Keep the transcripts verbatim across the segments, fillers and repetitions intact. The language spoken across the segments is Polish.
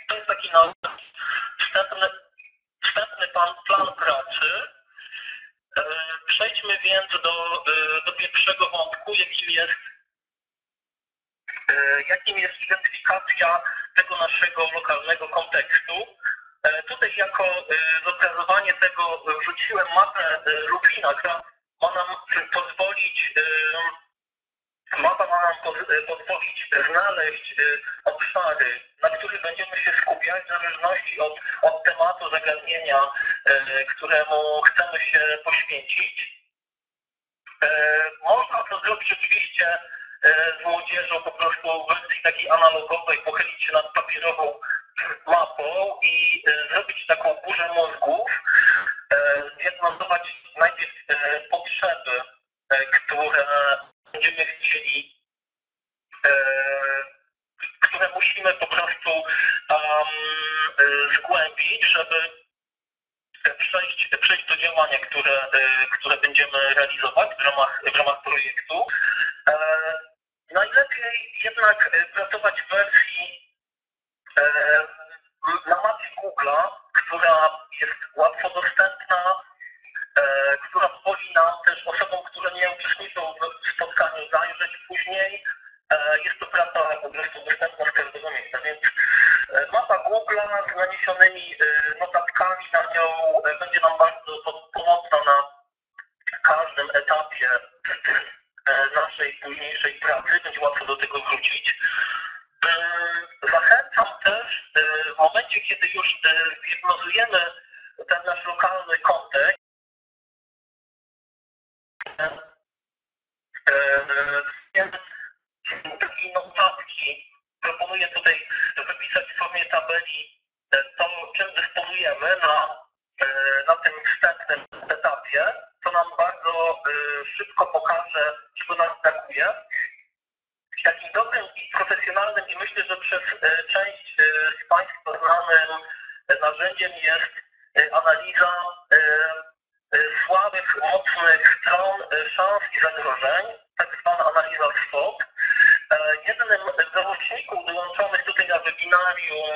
To jest taki nasz wstępny, wstępny plan, plan pracy. Przejdźmy więc do, do pierwszego wątku, jakim jest, jakim jest identyfikacja tego naszego lokalnego kontekstu. Tutaj jako zobrazowanie tego wrzuciłem mapę Lublina, która ma nam pozwolić, mapa ma nam pozwolić znaleźć obszary, na których będziemy się skupiać w zależności od, od tematu zagadnienia, któremu chcemy się poświęcić. Można to zrobić oczywiście z młodzieżą po prostu w wersji takiej analogowej, pochylić się nad papierową mapą i zrobić taką burzę mózgów, zdiagnozować najpierw potrzeby, które będziemy chcieli, które musimy po prostu um, zgłębić, żeby przejść, przejść do działania, które, które będziemy realizować w ramach, w ramach projektu. Najlepiej jednak pracować w wersji na mapie Google'a, która jest łatwo dostępna, która pozwoli nam też osobom, które nie uczestniczą w spotkaniu, zajrzeć później. Jest to praca po prostu dostępna z każdego miejsca, więc mapa Google'a z naniesionymi notatkami na nią będzie nam bardzo pomocna na każdym etapie naszej późniejszej pracy, będzie łatwo do tego wrócić. Zachęcam też w momencie, kiedy już zdiagnozujemy ten nasz lokalny kontekst, takiej notatki, proponuję tutaj wypisać w formie tabeli to, czym dysponujemy na, na tym wstępnym etapie, co nam bardzo szybko pokaże, czego nam brakuje. I takim dobrym i profesjonalnym i myślę, że przez część z Państwa znanym narzędziem jest analiza słabych, mocnych stron, szans i zagrożeń, tak zwana analiza SWOT. Jednym z załączników dołączonych tutaj na webinarium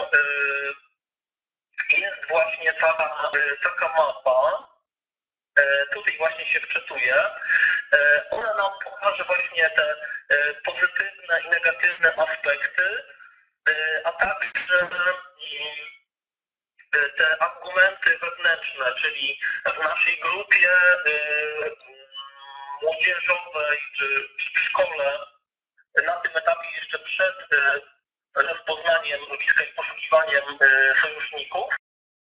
jest właśnie taka, taka mapa. Tutaj właśnie się wczytuję. Ona nam pokaże właśnie te pozytywne i negatywne aspekty, a także te argumenty wewnętrzne, czyli w naszej grupie młodzieżowej czy w szkole, na tym etapie jeszcze przed rozpoznaniem zjawiska i poszukiwaniem sojuszników,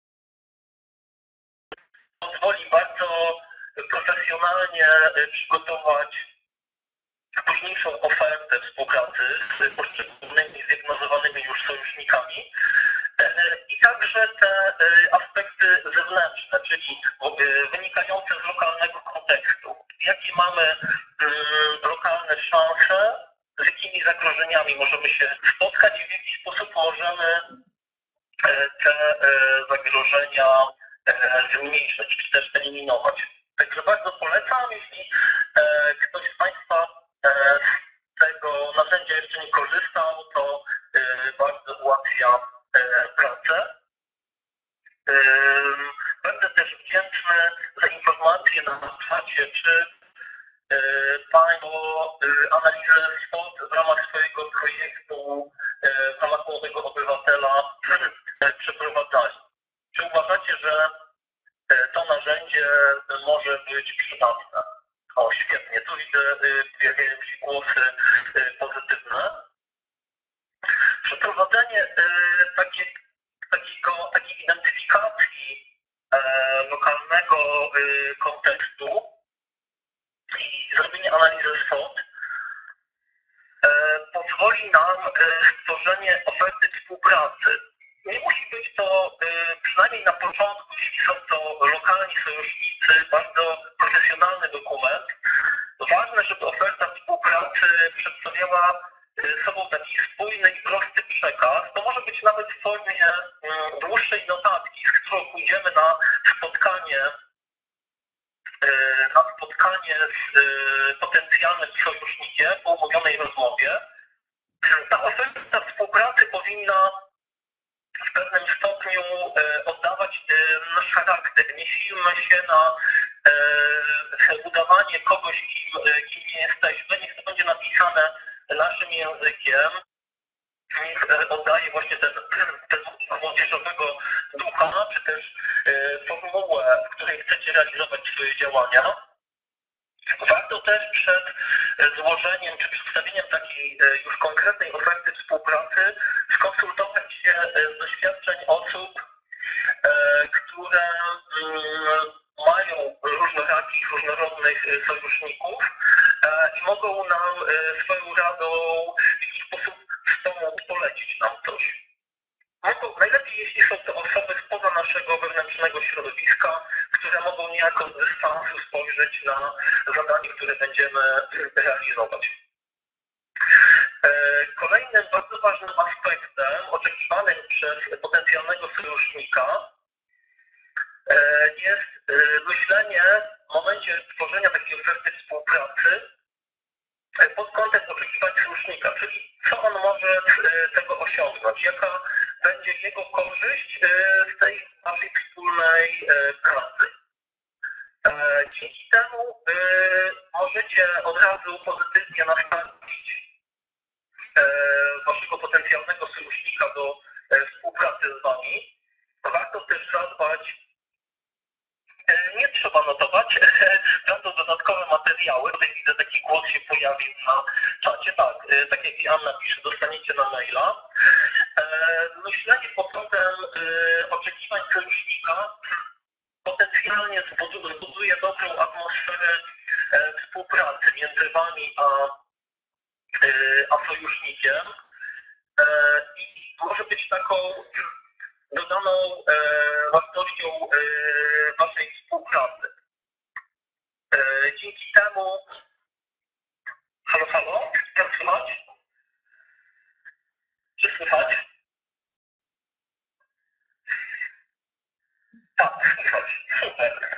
pozwoli bardzo profesjonalnie przygotować późniejszą ofertę współpracy z poszczególnymi zdiagnozowanymi już sojusznikami i także te aspekty zewnętrzne, czyli wynikające z lokalnego kontekstu. Jakie mamy lokalne szanse, z jakimi zagrożeniami możemy się spotkać i w jaki sposób możemy te zagrożenia zmniejszyć, czy też eliminować. Także bardzo polecam, jeśli ktoś z Państwa z tego narzędzia jeszcze nie korzystał, to bardzo ułatwia pracę. Będę też wdzięczny za informacje na czacie, czy Państwo analizę SWOT w ramach swojego projektu, w ramach Młodego Obywatela przeprowadzali. Czy uważacie, że to narzędzie może być przydatne? O, świetnie. Tu widzę, pojawiają się głosy pozytywne. Przeprowadzenie takiej, takiego, takiej identyfikacji lokalnego kontekstu i zrobienie analizy SWOT pozwoli nam stworzenie oferty współpracy. Nie musi być to, przynajmniej na początku, jeśli są to lokalni sojusznicy, bardzo profesjonalny dokument. Ważne, żeby oferta współpracy przedstawiała sobą taki spójny i prosty przekaz. To może być nawet w formie dłuższej notatki, z którą pójdziemy na spotkanie, na spotkanie z potencjalnym sojusznikiem po umówionej rozmowie. Ta oferta współpracy powinna w pewnym stopniu oddawać nasz charakter. Nie silmy się na udawanie kogoś, kim, kim nie jesteśmy. Niech to będzie napisane naszym językiem. Niech oddaje właśnie ten, ten młodzieżowego ducha, czy też formułę, w której chcecie realizować swoje działania. Warto też przed złożeniem czy przedstawieniem takiej już konkretnej oferty współpracy skonsultować się z doświadczeń osób, które mają różnorakich, różnorodnych sojuszników i mogą nam swoją radą w jakiś sposób wspomóc, polecić nam coś. Mogą, najlepiej jeśli są to osoby spoza naszego wewnętrznego środowiska, które mogą niejako z dystansu spojrzeć na zadanie, które będziemy realizować. Kolejnym bardzo ważnym aspektem oczekiwanym przez potencjalnego sojusznika jest myślenie w momencie tworzenia takiej oferty współpracy pod kątem oczekiwań sojusznika, czyli co on może z tego osiągnąć, jaka będzie jego korzyść z tej naszej wspólnej pracy. Dzięki temu możecie od razu pozytywnie nastawić waszego potencjalnego sojusznika do współpracy z wami. Warto też zadbać, nie trzeba notować, będą dodatkowe materiały. Tutaj widzę, taki głos się pojawił na czacie. Tak, tak jak Anna pisze, dostaniecie na maila. Myślenie pod kątem oczekiwań sojusznika potencjalnie zbuduje dobrą atmosferę współpracy między wami a, a sojusznikiem i może być taką dodaną wartością waszej współpracy. Dzięki temu... Halo, halo? Jak słychać? Czy słychać? Tak, słychać. Super.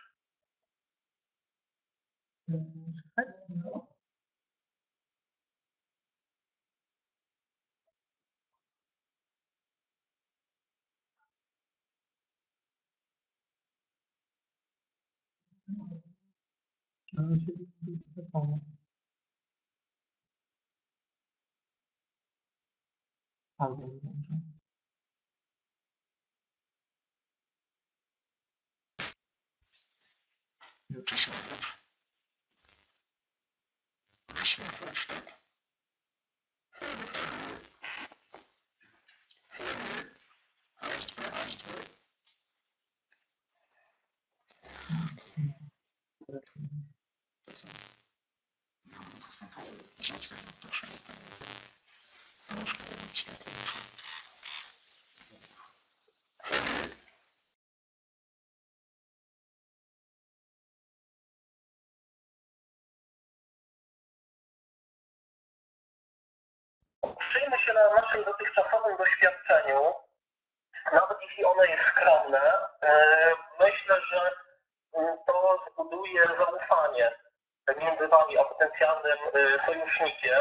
Oprzyjmy się na naszym dotychczasowym doświadczeniu, nawet jeśli ono jest skromne. Myślę, że to zbuduje zaufanie między wami a potencjalnym sojusznikiem.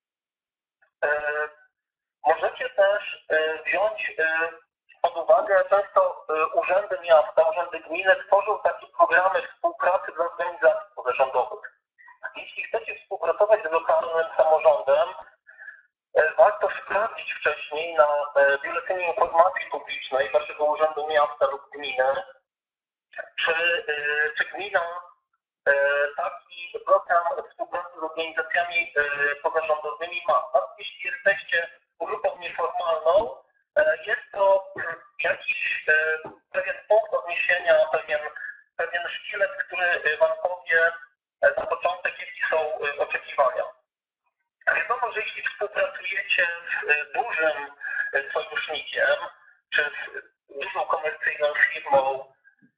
Możecie też wziąć pod uwagę, często urzędy miasta, urzędy gminy tworzą takie programy współpracy dla organizacji pozarządowych. Jeśli chcecie współpracować z lokalnym samorządem, warto sprawdzić wcześniej na biuletynie informacji publicznej waszego urzędu miasta lub gminy, czy, czy gmina taki program współpracy z organizacjami pozarządowymi ma. Jeśli jesteście grupą nieformalną, jest to jakiś pewien punkt odniesienia, pewien, pewien szkielet, który wam powie na początek, jakie są oczekiwania. Wiadomo, że jeśli współpracujecie z dużym sojusznikiem, czy z dużą komercyjną firmą,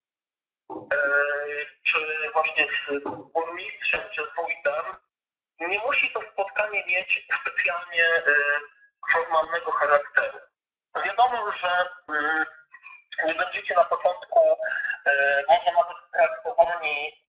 czy właśnie z burmistrzem, czy z wójtem, nie musi to spotkanie mieć specjalnie formalnego charakteru. Wiadomo, że nie będziecie na początku może nawet traktowani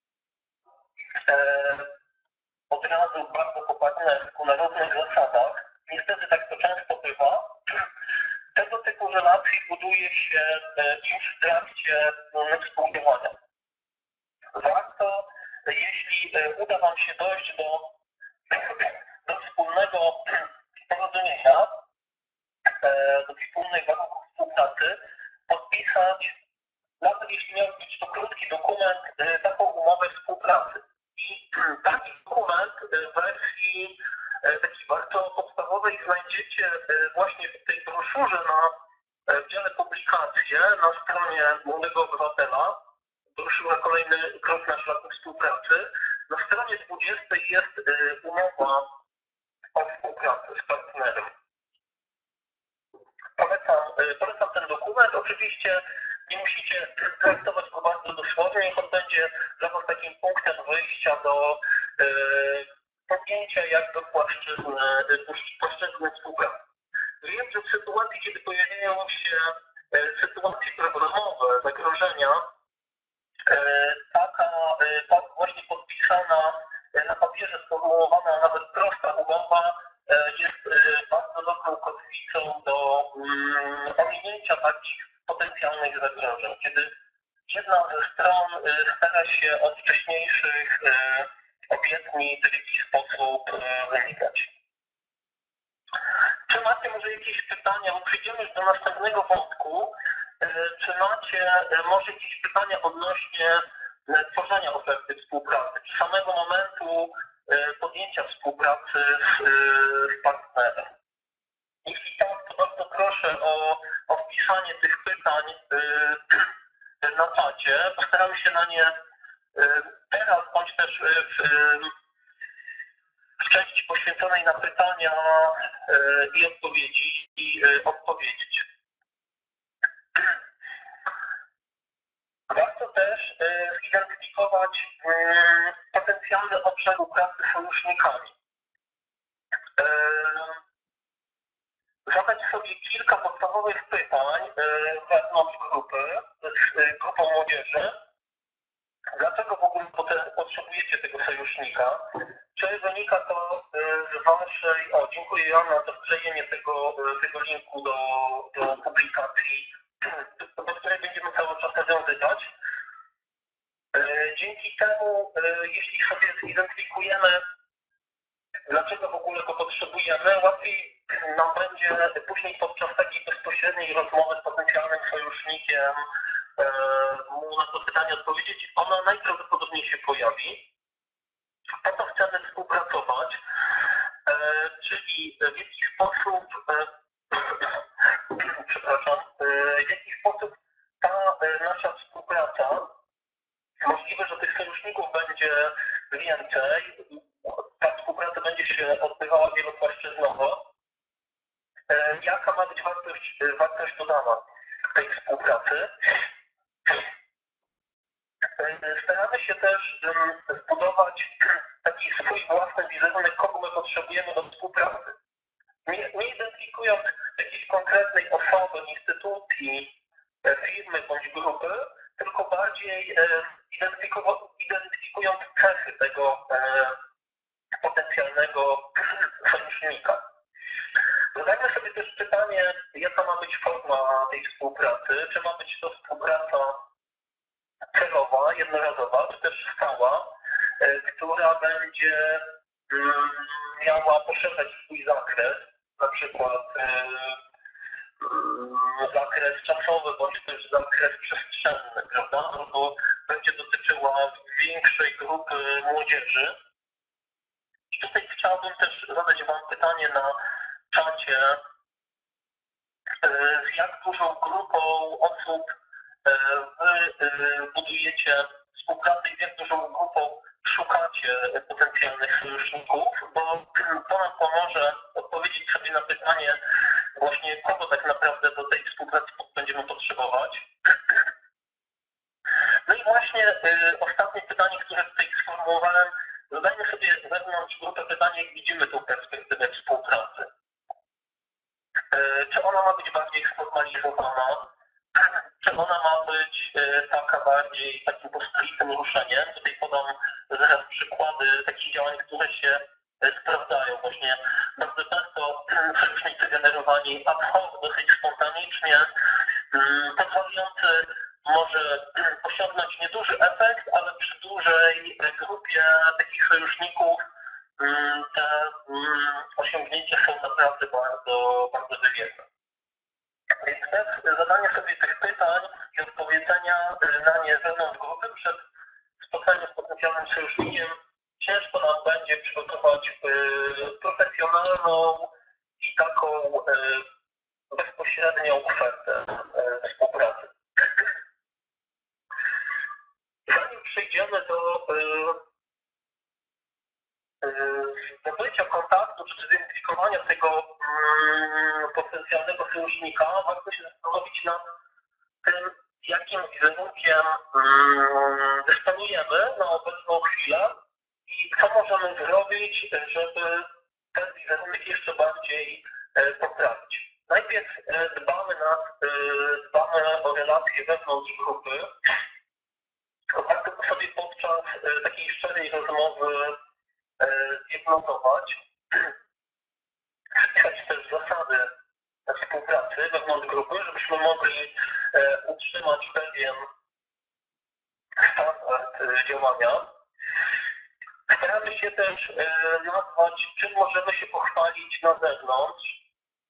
od razu bardzo po partnersku na równych zasadach. Niestety tak to często bywa. Tego typu relacji buduje się już w trakcie współdziałania. Warto, jeśli uda Wam się dojść do, do wspólnego porozumienia, do wspólnych warunków współpracy, podpisać, nawet jeśli miał być to krótki dokument, taką umowę współpracy. I taki dokument w wersji takiej bardzo podstawowej znajdziecie właśnie w tej broszurze na w dziale publikacje na stronie Młodego Obywatela. Broszura Kolejny krok na szlaku współpracy. Na stronie dwudziestej jest umowa o współpracy z partnerem. Polecam, polecam ten dokument. Oczywiście nie musicie traktować go bardzo dosłownie, niech on będzie dla Was takim punktem wyjścia do yy, podjęcia jakby płaszczyzny, płaszczyzny współpracy. Wiem, że w sytuacji, kiedy pojawiają się yy, sytuacje problemowe, zagrożenia, yy, taka, yy, tak właśnie podpisana, yy, na papierze sformułowana, nawet prosta umowa yy, jest yy, bardzo dobrą kotwicą do yy, ominięcia takich potencjalnych zagrożeń, kiedy jedna ze stron stara się od wcześniejszych obietnic w jakiś sposób wynikać. Czy macie może jakieś pytania, bo przejdziemy już do następnego wątku, czy macie może jakieś pytania odnośnie tworzenia oferty współpracy, czy samego momentu podjęcia współpracy z, z partnerem? Jeśli tak, to bardzo proszę o, o wpisanie tych pytań yy, na czacie. Postaramy się na nie yy, teraz, bądź też w, yy, w części poświęconej na pytania yy, i odpowiedzi i yy, odpowiedzieć. Warto też yy, zidentyfikować yy, potencjalny obszar pracy z sojusznikami. Yy, Zadać sobie kilka podstawowych pytań wewnątrz grupy, z grupą młodzieży. Dlaczego w ogóle potrzebujecie tego sojusznika? Czy wynika to z Waszej... O, dziękuję Joanna za wklejenie tego, tego linku do, do publikacji, do której będziemy cały czas nawiązywać. Dzięki temu, jeśli sobie zidentyfikujemy, dlaczego w ogóle go potrzebujemy, łatwiej nam będzie później podczas takiej bezpośredniej rozmowy z potencjalnym sojusznikiem e, mu na to pytanie odpowiedzieć. Ona najprawdopodobniej się pojawi. Po to chcemy współpracować, e, czyli w jaki sposób e, przepraszam, e, w jaki sposób ta e, nasza współpraca, możliwe, że tych sojuszników będzie więcej, ta współpraca będzie się odbywała wielopłaszczyznowo. Jaka ma być wartość, wartość dodana tej współpracy? Staramy się też zbudować taki swój własny wizerunek, kogo my potrzebujemy do współpracy. Nie, nie identyfikując jakiejś konkretnej osoby, instytucji, firmy bądź grupy, tylko bardziej identyfikując cechy tego potencjalnego sojusznika. Zadajmy sobie też pytanie, jaka ma być forma tej współpracy, czy ma być to współpraca celowa, jednorazowa, czy też stała, która będzie miała poszerzać swój zakres, na przykład zakres czasowy, bądź też zakres przestrzenny, prawda? Albo będzie dotyczyła większej grupy młodzieży. I tutaj chciałbym też zadać Wam pytanie na czacie, z jak dużą grupą osób Wy budujecie współpracę i z jak dużą grupą szukacie potencjalnych sojuszników, bo to nam pomoże odpowiedzieć sobie na pytanie właśnie, kogo tak naprawdę do tej współpracy będziemy potrzebować. No i właśnie ostatnie pytanie, które tutaj sformułowałem, zadajmy sobie wewnątrz grupy pytanie, jak widzimy tą perspektywę współpracy. Czy ona ma być bardziej sformalizowana? Czy ona ma być taka bardziej takim pospolitym ruszeniem? Tutaj podam zaraz przykłady takich działań, które się sprawdzają. Właśnie bardzo często sojusznicy generowani ad hoc, dosyć spontanicznie, pozwalający może osiągnąć nieduży efekt, ale przy dużej grupie takich sojuszników te osiągnięcia są naprawdę bardzo, bardzo wywierne. Więc bez zadania sobie tych pytań i odpowiedzenia na nie wewnątrz grupy przed spotkaniem z potencjalnym sojusznikiem ciężko nam będzie przygotować profesjonalną i taką bezpośrednią ofertę współpracy. Zanim przejdziemy do zdobycia kontaktu czy zidentyfikowania tego potencjalnego sojusznika, warto się zastanowić nad tym, jakim wizerunkiem dysponujemy na obecną chwilę i co możemy zrobić, żeby ten wizerunek jeszcze bardziej poprawić. Najpierw dbamy, nad, dbamy o relacje wewnątrz grupy. Warto sobie podczas takiej szczerej rozmowy diagnozować, wpisać też zasady współpracy wewnątrz grupy, żebyśmy mogli utrzymać pewien standard działania. Staramy się też nazwać, czym możemy się pochwalić na zewnątrz,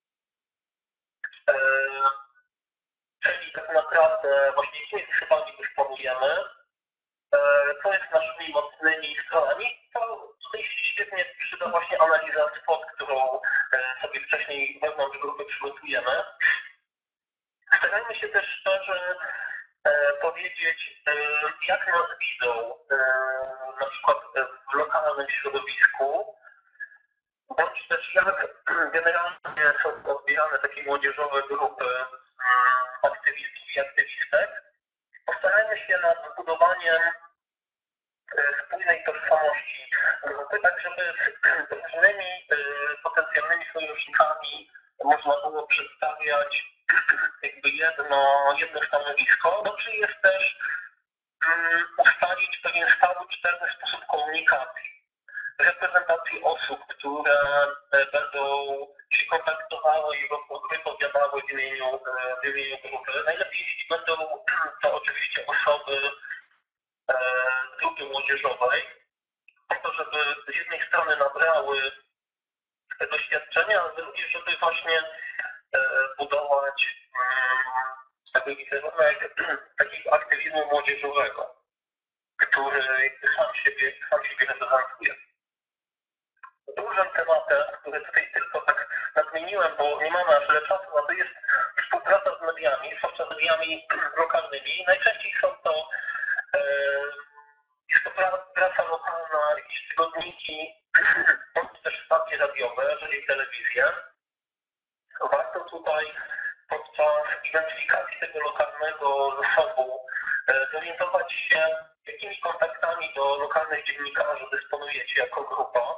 czyli tak naprawdę właśnie jakimi zasobami dysponujemy, co jest naszymi mocnymi stronami. To tutaj się świetnie przyda właśnie analiza SWOT, którą sobie wcześniej wewnątrz grupy przygotujemy. Starajmy się też szczerze powiedzieć, jak nas widzą, na przykład w lokalnym środowisku, bądź też jak generalnie są odbierane takie młodzieżowe grupy aktywistów i aktywistek. Postarajmy się nad zbudowaniem spójnej tożsamości grupy, tak żeby z różnymi potencjalnymi sojusznikami można było przedstawiać jakby jedno, jedno stanowisko. Dobrze jest też um, ustalić pewien stały czytelny sposób komunikacji, reprezentacji osób, które będą się kontaktowały i wypowiadały w imieniu, w imieniu grupy. Najlepiej, jeśli będą to oczywiście osoby z grupy młodzieżowej, po to, żeby z jednej strony nabrały doświadczenia, ale również, żeby właśnie budować taki wizerunek takiego aktywizmu młodzieżowego, który sam siebie, sam siebie reprezentuje. Dużym tematem, który tutaj tylko tak nadmieniłem, bo nie mamy aż tyle czasu, a to jest współpraca z mediami, zwłaszcza z mediami lokalnymi. Najczęściej są to jest to praca lokalna, jakieś tygodniki, bądź też stacje radiowe, jeżeli telewizję. Warto tutaj podczas identyfikacji tego lokalnego zasobu zorientować się, jakimi kontaktami do lokalnych dziennikarzy dysponujecie jako grupa,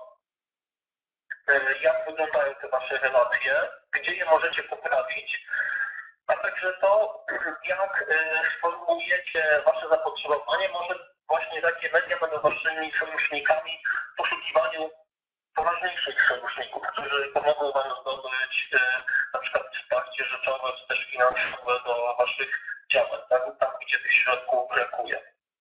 jak wyglądają te wasze relacje, gdzie je możecie poprawić, a także to, jak sformułujecie wasze zapotrzebowanie. Może właśnie takie media będą waszymi sojusznikami w poszukiwaniu poważniejszych sojuszników, którzy pomogą wam zdobyć na przykład wsparcie rzeczowe czy też finansowe do waszych działań, tak? Tam, gdzie tych środków brakuje.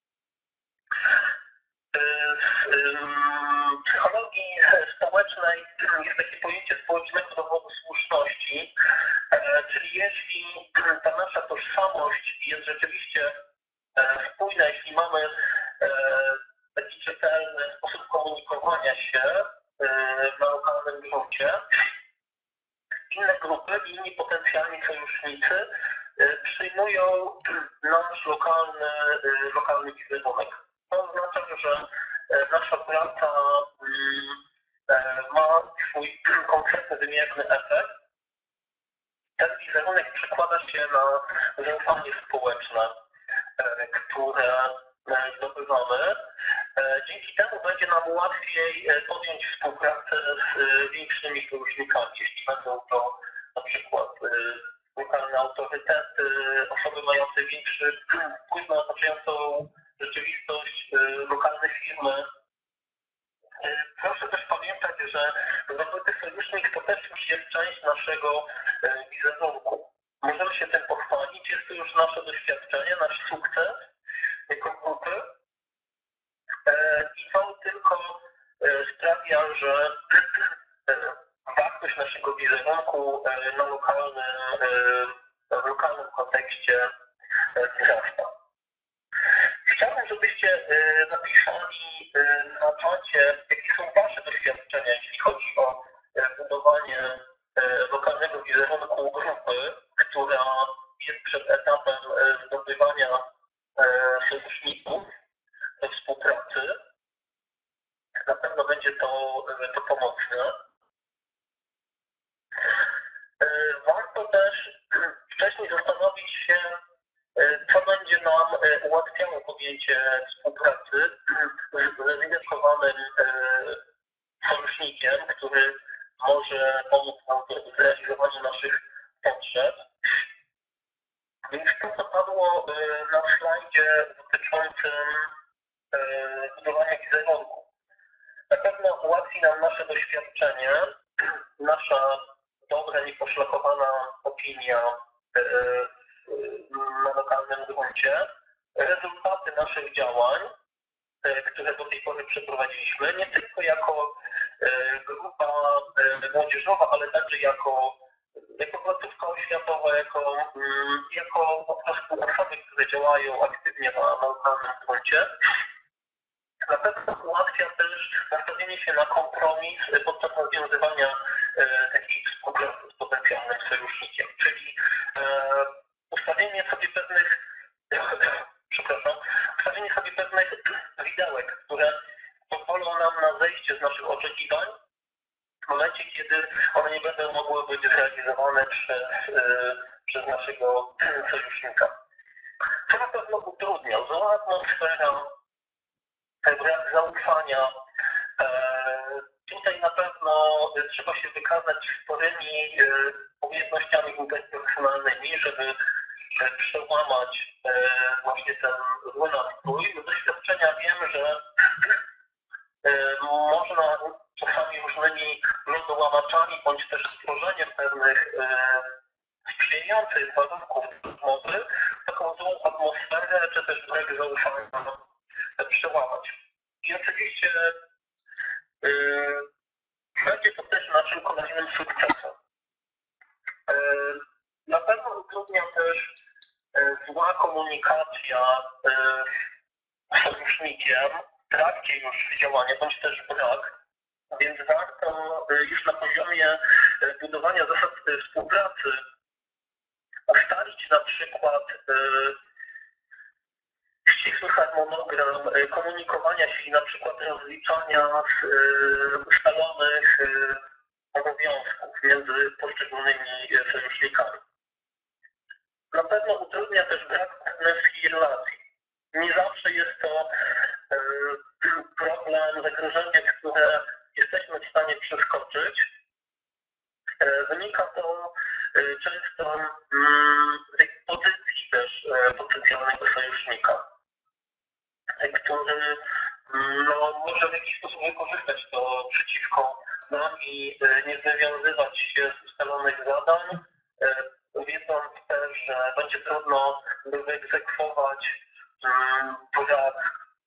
W psychologii społecznej jest takie pojęcie społecznego dowodu słuszności, czyli jeśli ta nasza tożsamość jest rzeczywiście spójna, jeśli mamy taki czytelny sposób komunikowania się na lokalnym gruncie, inne grupy, inni potencjalni sojusznicy przyjmują nasz lokalny, lokalny wizerunek. To oznacza, że nasza praca ma swój konkretny, wymierny efekt. Ten wizerunek przekłada się na zaufanie społeczne, które zdobywamy. Dzięki temu będzie nam łatwiej podjąć współpracę z większymi sojusznikami, jeśli będą to na przykład lokalne autorytety, osoby mające większy wpływ na otaczającą rzeczywistość, lokalne firmy, Proszę też pamiętać, że zdobyty sojusznik to też już jest część naszego wizerunku. Możemy się tym pochwalić, jest to już nasze doświadczenie, nasz sukces jako grupy i to tylko sprawia, że wartość naszego wizerunku na lokalnym, w lokalnym kontekście wzrasta. Chciałbym, żebyście napisali na czacie, jakie są Wasze doświadczenia, jeśli chodzi o budowanie lokalnego wizerunku grupy, która jest przed etapem zdobywania sojuszników do współpracy. Na pewno będzie to, to pomocne. Warto też wcześniej zastanowić się, co będzie nam ułatwiało podjęcie współpracy z zidentyfikowanym sojusznikiem, który może pomóc nam w zrealizowaniu naszych potrzeb. Więc to, co padło na slajdzie dotyczącym budowania wizerunku. Na pewno ułatwi nam nasze doświadczenie, nasza dobra, nieposzlakowana opinia na lokalnym gruncie, rezultaty naszych działań, które do tej pory przeprowadziliśmy, nie tylko jako grupa młodzieżowa, ale także jako, jako placówka oświatowa, jako, jako po prostu osoby, które działają aktywnie na, na lokalnym gruncie. Na pewno ułatwia też nastawienie się na kompromis podczas nawiązywania takiej współpracy z potencjalnym sojusznikiem, czyli ustawienie sobie pewnych, przepraszam, ustawienie sobie pewnych widełek, które pozwolą nam na zejście z naszych oczekiwań w momencie, kiedy one nie będą mogły być zrealizowane przez, przez naszego sojusznika. To na pewno utrudnia, zła atmosfera, brak zaufania. Tutaj na pewno trzeba się wykazać sporymi umiejętnościami interpersonalnymi, żeby przełamać właśnie ten zły nastrój. Z doświadczenia wiem, że można czasami różnymi lodołamaczami bądź też stworzeniem pewnych sprzyjających warunków rozmowy taką złą atmosferę czy też brak zaufania przełamać. I oczywiście yy, będzie to też naszym kolejnym sukcesem. Yy, na pewno utrudnia też yy, zła komunikacja yy, z sojusznikiem w trakcie już działania, bądź też brak, więc warto yy, już na poziomie yy, budowania zasad yy, współpracy ustalić na przykład yy, ścisły harmonogram komunikowania się i na przykład rozliczania z ustalonych obowiązków między poszczególnymi sojusznikami. Na pewno utrudnia też brak partnerskich relacji. Nie zawsze jest to problem, zagrożenie, które jesteśmy w stanie przeskoczyć. Wynika to często z tej pozycji też potencjalnego sojusznika, który no, może w jakiś sposób wykorzystać to przeciwko nam i nie związywać się z ustalonych zadań, wiedząc też, że będzie trudno wyegzekwować brak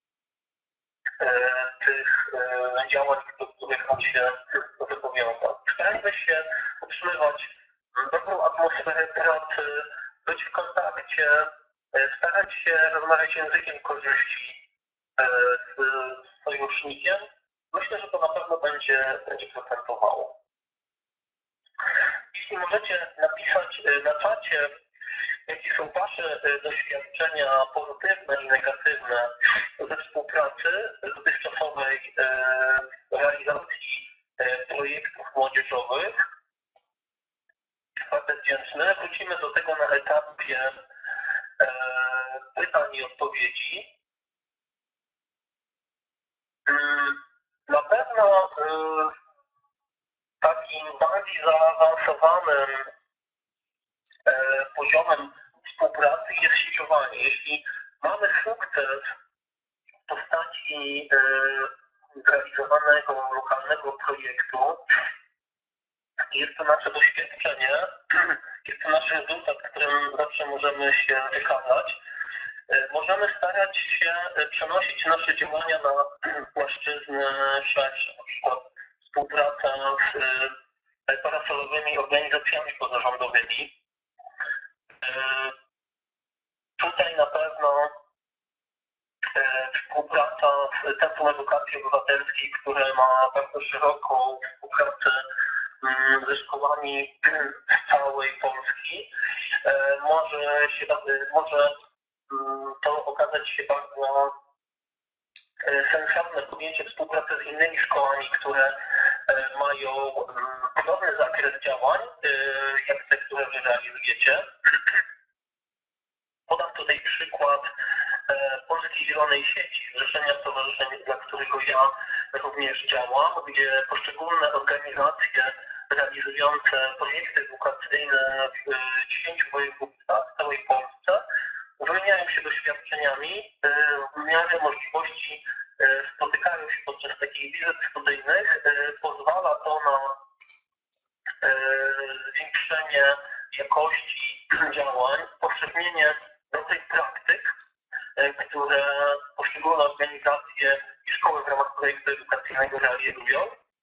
tych działań, do których on się zobowiązał. Starajmy się utrzymywać dobrą atmosferę pracy, być w kontakcie, starać się rozmawiać językiem korzyści z sojusznikiem. Myślę, że to na pewno będzie, będzie procentowało. Jeśli możecie napisać na czacie, jakie są Wasze doświadczenia pozytywne i negatywne ze współpracy dotychczasowej realizacji projektów młodzieżowych. Bardzo wdzięczny. Wrócimy do tego na etapie pytań i odpowiedzi. Na pewno takim bardziej zaawansowanym poziomem współpracy jest sieciowanie. Jeśli mamy sukces w postaci zrealizowanego lokalnego projektu. Jest to nasze doświadczenie, jest to nasz rezultat, którym zawsze możemy się wykazać. Możemy starać się przenosić nasze działania na płaszczyzny szersze, na przykład współpraca z parasolowymi organizacjami pozarządowymi. Tutaj na pewno współpraca z Centrum Edukacji Obywatelskiej, które ma bardzo szeroką współpracę ze szkołami z całej Polski, może się, może to okazać się bardzo sensowne podjęcie współpracy z innymi szkołami, które mają podobny zakres działań, jak te, które wy realizujecie. Podam tutaj przykład Polskiej Zielonej Sieci, Zrzeszenia Stowarzyszeń, dla którego ja również działam, gdzie poszczególne organizacje realizujące projekty edukacyjne w dziesięciu województwach w całej Polsce wymieniają się doświadczeniami, w miarę możliwości spotykają się podczas takich wizyt studyjnych. Pozwala to na zwiększenie jakości działań, powszechnienie dobrych praktyk, które poszczególne organizacje i szkoły w ramach projektu edukacyjnego realizują.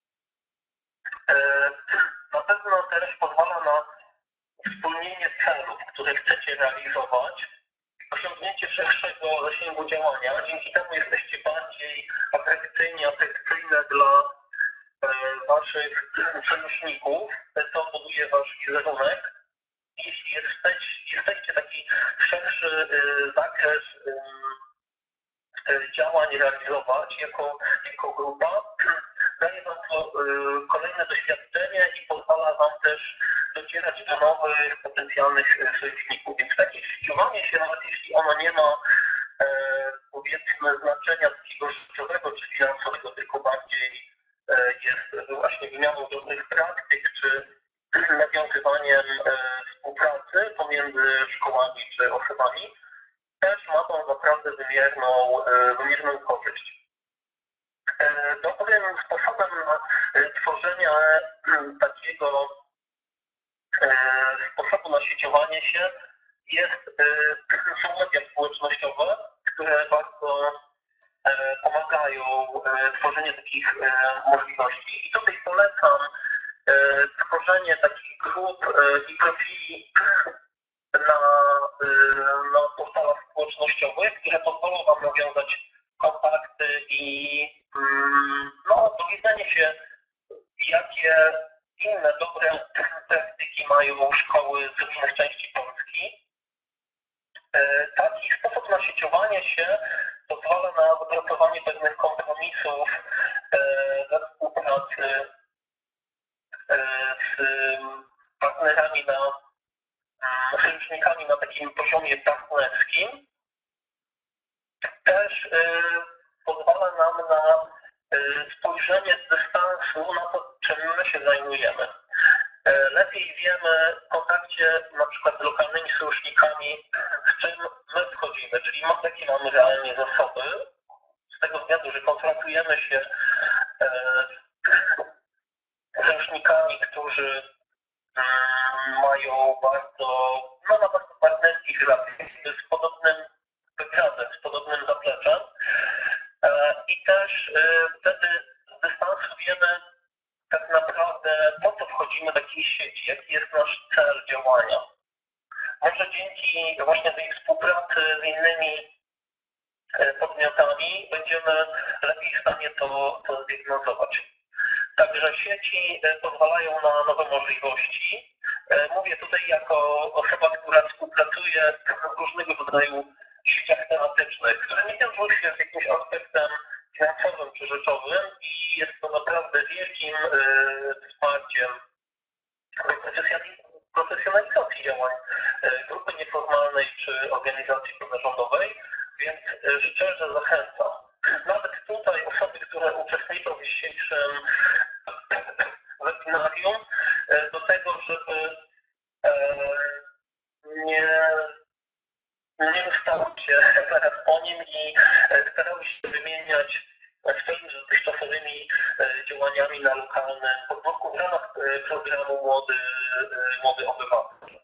Na pewno też pozwala na wspólnienie celów, które chcecie realizować, osiągnięcie szerszego zasięgu działania. Dzięki temu jesteście bardziej atrakcyjni, atrakcyjne dla waszych sojuszników. To buduje wasz wizerunek. Jeśli jesteście, jesteście taki szerszy zakres działań realizować jako, jako grupa, daje wam to kolejne doświadczenie i pozwala wam też docierać do nowych potencjalnych sojuszników. Więc takie sieciowanie się, nawet jeśli ono nie ma powiedzmy znaczenia takiego życiowego czy finansowego, tylko bardziej jest właśnie wymianą dobrych praktyk czy nawiązywaniem współpracy pomiędzy szkołami czy osobami, też ma to naprawdę wymierną, wymierną korzyść. Dobrym sposobem na tworzenie takiego sposobu na sieciowanie się jest, są media społecznościowe, które bardzo pomagają w tworzeniu takich możliwości. I tutaj polecam tworzenie takich grup i profili na, na portalach społecznościowych, które pozwolą wam nawiązać kontakty i no, dowiedzenie się, jakie inne dobre praktyki mają szkoły z różnych części Polski. Taki sposób na sieciowanie się pozwala na wypracowanie pewnych kompromisów we współpracy z partnerami na sojusznikami na takim poziomie partnerskim. Też pozwala nam na spojrzenie z dystansu na to, czym my się zajmujemy. Lepiej wiemy w kontakcie na przykład z lokalnymi sojusznikami, w czym my wchodzimy, czyli jakie mamy realnie zasoby, z tego względu, że konfrontujemy się z sojusznikami, którzy mają bardzo, no na bardzo partnerskich relacjach z podobnym wykazem, z podobnym zapleczem i też wtedy z dystansu wiemy tak naprawdę, po co wchodzimy do jakiejś sieci, jaki jest nasz cel działania. Może dzięki właśnie tej współpracy z innymi podmiotami będziemy lepiej w stanie to, to zdiagnozować. Także sieci pozwalają na nowe możliwości. Mówię tutaj jako osoba, która współpracuje w różnego rodzaju sieciach tematycznych, które nie wiążą się z jakimś aspektem finansowym czy rzeczowym i jest to naprawdę wielkim wsparciem profesjonalizacji działań grupy nieformalnej czy organizacji pozarządowej, więc szczerze zachęcam. Nawet tutaj osoby, które uczestniczą w dzisiejszym webinarium, do tego, żeby nie, nie ustały się zaraz po nim i starały się wymieniać swoimi dotychczasowymi działaniami na lokalnym podwórku w ramach programu Młody, Młody Obywatel.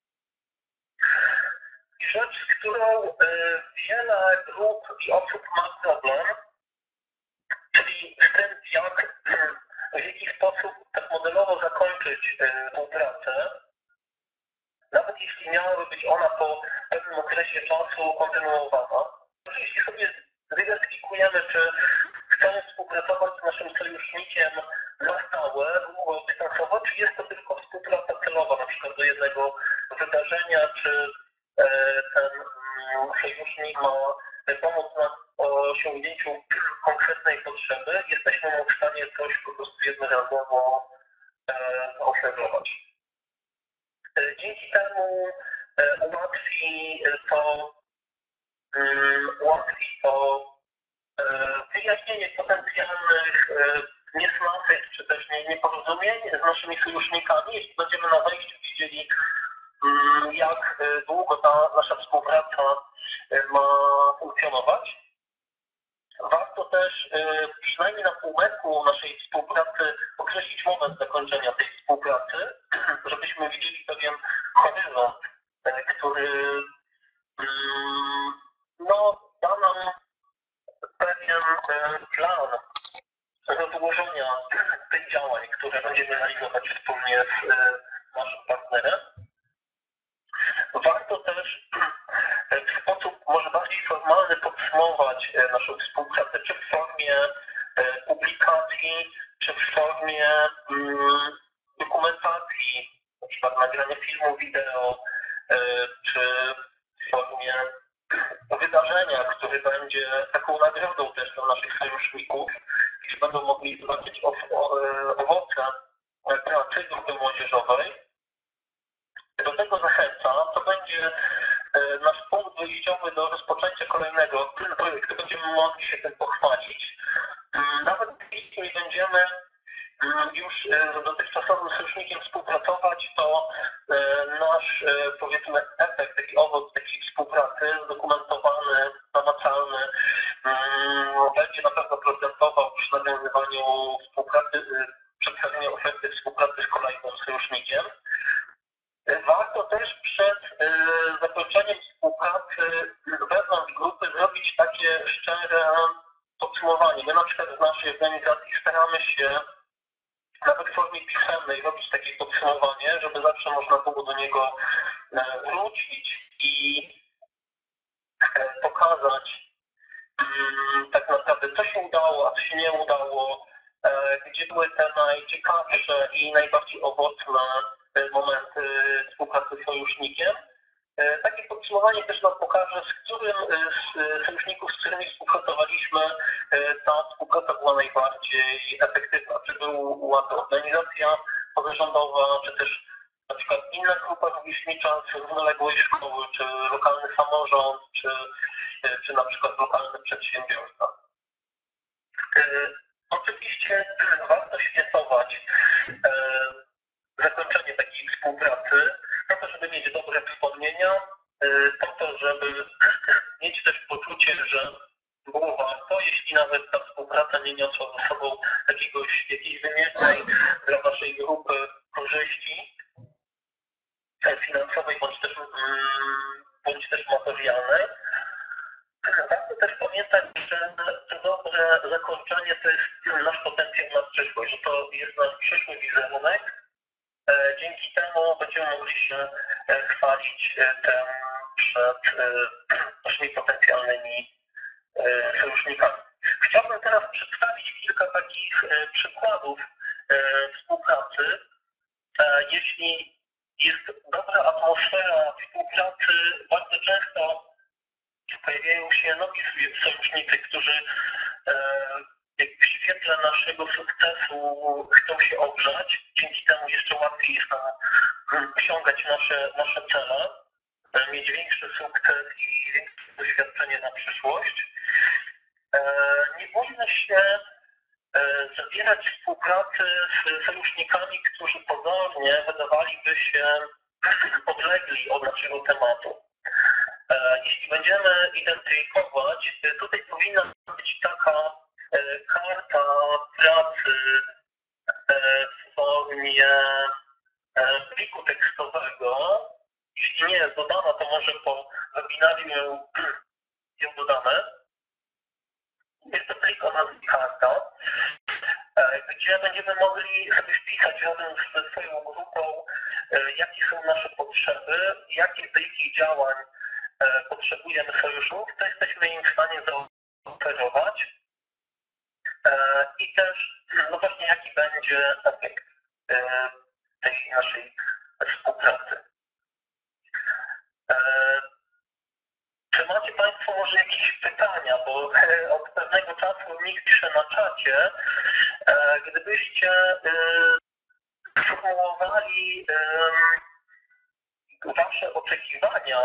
Rzecz, z którą wiele grup i osób ma problem, czyli z tym, jak, w jaki sposób tak modelowo zakończyć tą pracę, nawet jeśli miałaby być ona po pewnym okresie czasu kontynuowana. Jeśli sobie zidentyfikujemy, czy chcemy współpracować z naszym sojusznikiem na stałe, długodystansowo, czy jest to tylko współpraca celowa, na przykład do jednego wydarzenia, czy ten sojusznik ma pomóc nam w osiągnięciu konkretnej potrzeby, jesteśmy mu w stanie coś po prostu jednorazowo oferować. Dzięki temu ułatwi to, ułatwi to wyjaśnienie potencjalnych niesnasek czy też nieporozumień z naszymi sojusznikami, jeśli będziemy na wejściu wiedzieli, jak długo ta nasza współpraca ma funkcjonować. Warto też przynajmniej na półmetku naszej współpracy określić moment zakończenia tej współpracy, żebyśmy widzieli pewien horyzont, który no, da nam pewien plan rozłożenia tych działań, które będziemy realizować wspólnie z naszym partnerem. Warto też w sposób może bardziej formalny podsumować naszą współpracę, czy w formie publikacji, czy w formie dokumentacji, na przykład nagrania filmu, wideo, czy w formie wydarzenia, które będzie taką nagrodą też dla naszych sojuszników, gdzie będą mogli zobaczyć owoce pracy grupy młodzieżowej. Do tego zachęcam, to będzie nasz punkt wyjściowy do rozpoczęcia kolejnego projektu. Będziemy mogli się tym pochwalić. Nawet jeśli nie będziemy już z dotychczasowym sojusznikiem współpracować, to nasz, powiedzmy, efekt, taki owoc takiej współpracy zdokumentowany, namacalny, będzie na pewno procentował przy nawiązywaniu współpracy, przedstawieniu oferty współpracy z kolejnym sojusznikiem. Warto też przed zakończeniem współpracy wewnątrz grupy zrobić takie szczere podsumowanie. My na przykład w naszej organizacji staramy się nawet w formie pisemnej robić takie podsumowanie, żeby zawsze można było do niego wrócić i pokazać tak naprawdę, co się udało, a co się nie udało, gdzie były te najciekawsze i najbardziej owocne momenty współpracy z sojusznikiem. Takie podsumowanie też nam pokaże, z którym z sojuszników, z którymi współpracowaliśmy, ta współpraca była najbardziej efektywna. Czy była to organizacja pozarządowa, czy też na przykład inna grupa rówieśnicza z równoległej szkoły, czy lokalny samorząd, czy, czy na przykład lokalny przedsiębiorca. Oczywiście warto świętować zakończenie takiej współpracy, po to, żeby mieć dobre wspomnienia, po to, żeby mieć też poczucie, że było warto, jeśli nawet ta współpraca nie niosła ze sobą jakiegoś, jakiejś wymiernej dla naszej grupy korzyści finansowej bądź też, bądź też materialnej. Warto też pamiętać, że to dobre zakończenie to jest nasz potencjał na przyszłość, że to jest nasz przyszły wizerunek. Dzięki temu będziemy mogli się chwalić tym przed naszymi potencjalnymi sojusznikami. Chciałbym teraz przedstawić kilka takich przykładów współpracy. Jeśli jest dobra atmosfera współpracy, bardzo często pojawiają się nowi sojusznicy, którzy w świetle naszego sukcesu chcą się ogrzać. Dzięki temu jeszcze łatwiej jest nam osiągać nasze, nasze cele, mieć większy sukces i większe doświadczenie na przyszłość. Nie bójmy się zawierać współpracy z sojusznikami, którzy pozornie wydawaliby się odlegli od naszego tematu. Jeśli będziemy identyfikować, tutaj powinna być taka karta pracy w formie pliku tekstowego. Jeśli nie jest dodana, to może po webinarium jest dodane. Jest to plik o nazwie karta, gdzie będziemy mogli sobie wpisać razem ze swoją grupą, jakie są nasze potrzeby, jakie pliki działań potrzebujemy sojuszów, to jesteśmy im w stanie zaoferować i też, no właśnie, jaki będzie efekt tej naszej współpracy. Czy macie Państwo może jakieś pytania, bo od pewnego czasu nikt pisze na czacie. Gdybyście sformułowali Wasze oczekiwania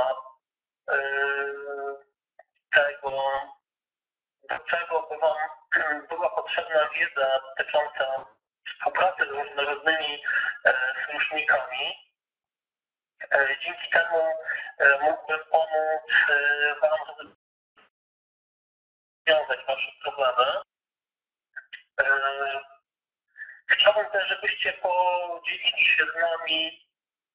tego, do czego by Wam była potrzebna wiedza dotycząca współpracy z różnorodnymi sojusznikami, dzięki temu mógłbym pomóc Wam rozwiązać Wasze problemy. Chciałbym też, żebyście podzielili się z nami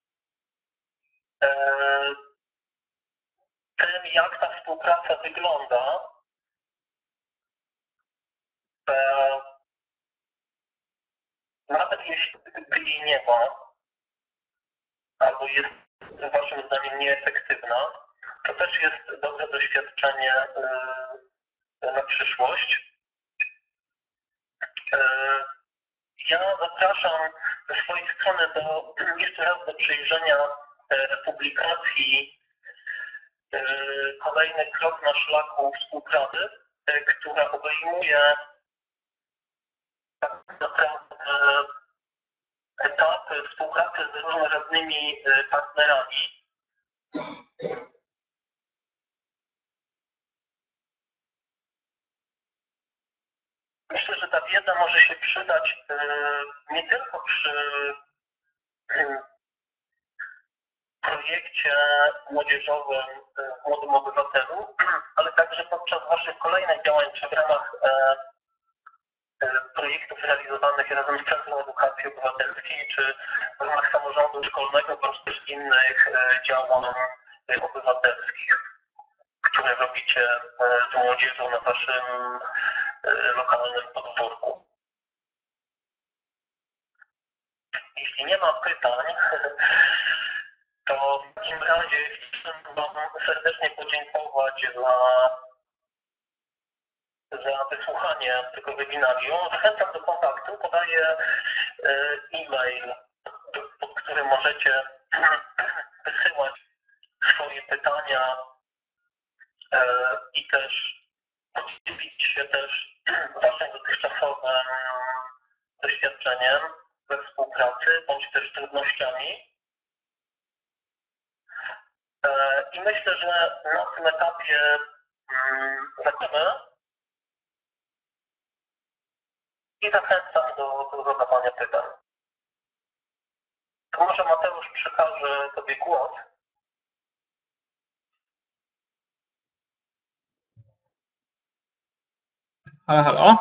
tym, jak ta współpraca wygląda. Nawet jeśli jej nie ma, albo jest Waszym zdaniem nieefektywna, to też jest dobre doświadczenie na przyszłość. Ja zapraszam ze swojej strony do, jeszcze raz do przejrzenia publikacji Kolejny krok na szlaku współpracy, która obejmuje tak naprawdę etapy współpracy z różnorodnymi partnerami. Myślę, że ta wiedza może się przydać nie tylko przy projekcie młodzieżowym Młodym Obywatelu, ale także podczas Waszych kolejnych działań czy w ramach projektów realizowanych razem z Centrum Edukacji Obywatelskiej, czy w ramach samorządu szkolnego, bądź też innych działań obywatelskich, które robicie z młodzieżą na Waszym lokalnym podwórku. Jeśli nie ma pytań, to w takim razie chciałbym Wam serdecznie podziękować za, za wysłuchanie tego webinarium. Zachęcam do kontaktu, podaję e-mail, pod którym możecie wysyłać swoje pytania i też podzielić się też Waszym dotychczasowym doświadczeniem we współpracy, bądź też trudnościami. I myślę, że na tym etapie zakończymy i zachęcam do, do zadawania pytań. To może Mateusz przekaże Tobie głos. Halo, halo.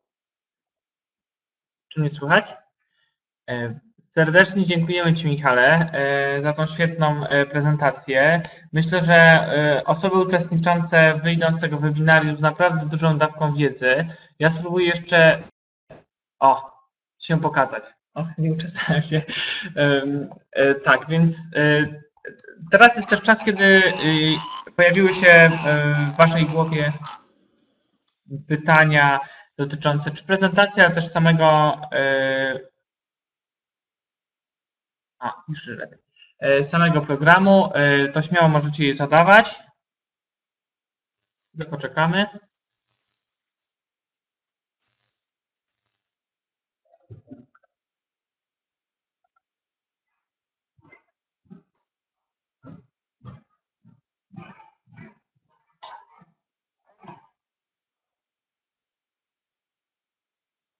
Czy mnie słychać? Serdecznie dziękujemy Ci, Michale, za tą świetną prezentację. Myślę, że osoby uczestniczące wyjdą z tego webinarium z naprawdę dużą dawką wiedzy. Ja spróbuję jeszcze o, się pokazać. O, nie uczesałem się. Tak, więc teraz jest też czas, kiedy pojawiły się w Waszej głowie pytania dotyczące czy prezentacji, ale też samego a, już lepiej. samego programu. To śmiało możecie je zadawać. Poczekamy.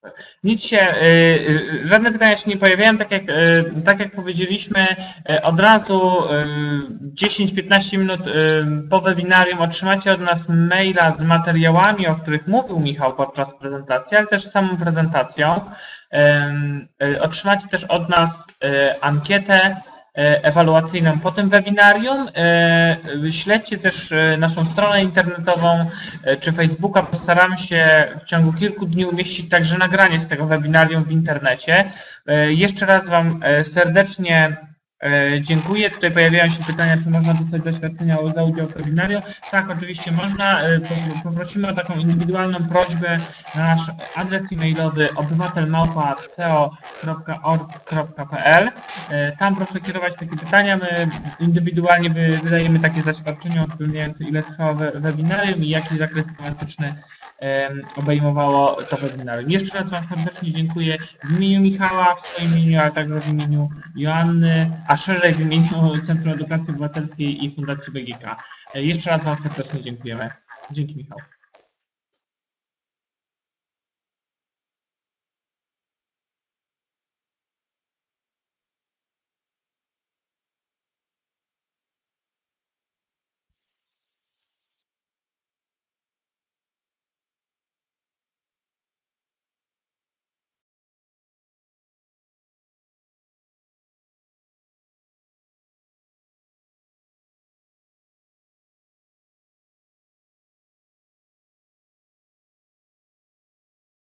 Nic się, y, y, żadne pytania się nie pojawiają, tak jak, y, tak jak powiedzieliśmy, y, od razu dziesięć do piętnastu minut y, po webinarium otrzymacie od nas maila z materiałami, o których mówił Michał podczas prezentacji, ale też z samą prezentacją. Y, y, Otrzymacie też od nas y, ankietę ewaluacyjną po tym webinarium. Śledźcie też naszą stronę internetową czy Facebooka. Postaramy się w ciągu kilku dni umieścić także nagranie z tego webinarium w internecie. Jeszcze raz Wam serdecznie dziękuję. Tutaj pojawiają się pytania, czy można dostać doświadczenia za udział w webinarium. Tak, oczywiście można. Poprosimy o taką indywidualną prośbę na nasz adres e-mailowy obywatel małpa c e o kropka org kropka p l. Tam proszę kierować takie pytania. My indywidualnie wydajemy takie zaświadczenie uwzględniające, ile trwało webinarium i jaki zakres tematyczny obejmowało to webinarium. Jeszcze raz Wam serdecznie dziękuję w imieniu Michała, w swoim imieniu, ale także w imieniu Joanny, a szerzej w imieniu Centrum Edukacji Obywatelskiej i Fundacji B G K. Jeszcze raz Wam serdecznie dziękujemy. Dzięki, Michał.